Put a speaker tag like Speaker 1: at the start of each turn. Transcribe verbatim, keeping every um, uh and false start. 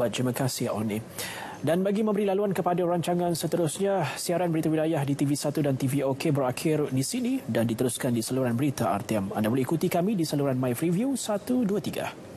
Speaker 1: Baik, terima kasih Oni. Dan bagi memberi laluan kepada rancangan seterusnya, siaran berita wilayah di T V satu dan T V OK berakhir di sini dan diteruskan di saluran berita R T M. Anda boleh ikuti kami di saluran My Freeview satu dua tiga.